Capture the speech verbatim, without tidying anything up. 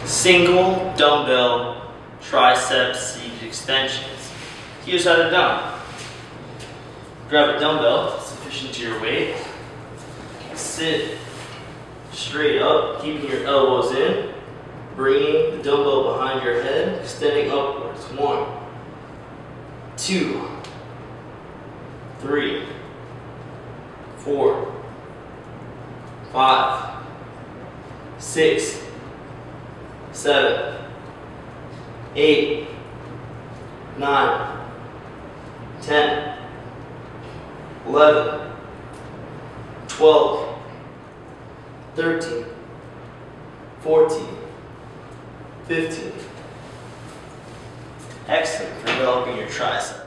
Single dumbbell tricep seated extensions. Here's how they're done. Grab a dumbbell sufficient to your weight. Sit straight up, keeping your elbows in. Bringing the dumbbell behind your head, extending upwards. One, two, three, four, five, six, seven, eight, nine, ten, eleven, twelve, thirteen, fourteen, fifteen. Excellent for developing your tricep.